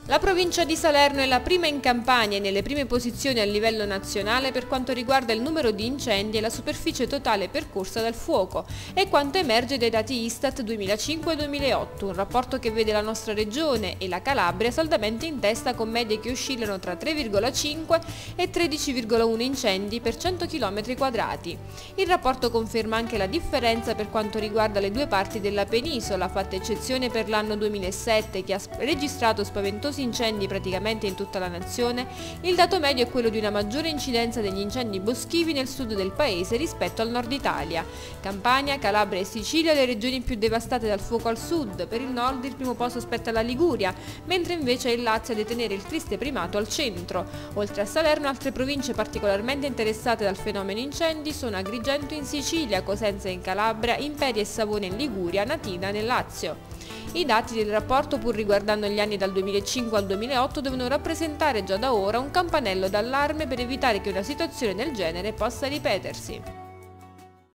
La provincia di Salerno è la prima in Campania e nelle prime posizioni a livello nazionale per quanto riguarda il numero di incendi e la superficie totale percorsa dal fuoco, è quanto emerge dai dati Istat 2005-2008, un rapporto che vede la nostra regione e la Calabria saldamente in testa con medie che oscillano tra 3,5 e 13,1 incendi per 100 km quadrati. Il rapporto conferma anche la differenza per quanto riguarda le due parti della penisola, fatta eccezione per l'anno 2007 che ha registrato spaventosi incendi praticamente in tutta la nazione. Il dato medio è quello di una maggiore incidenza degli incendi boschivi nel sud del paese rispetto al nord Italia. Campania, Calabria e Sicilia le regioni più devastate dal fuoco al sud, per il nord il primo posto spetta alla Liguria, mentre invece è il Lazio a detenere il triste primato al centro. Oltre a Salerno, altre province particolarmente interessate dal fenomeno incendi sono Agrigento in Sicilia, Cosenza in Calabria, Imperia e Savona in Liguria, Natina nel Lazio. I dati del rapporto, pur riguardando gli anni dal 2005 al 2008, devono rappresentare già da ora un campanello d'allarme per evitare che una situazione del genere possa ripetersi.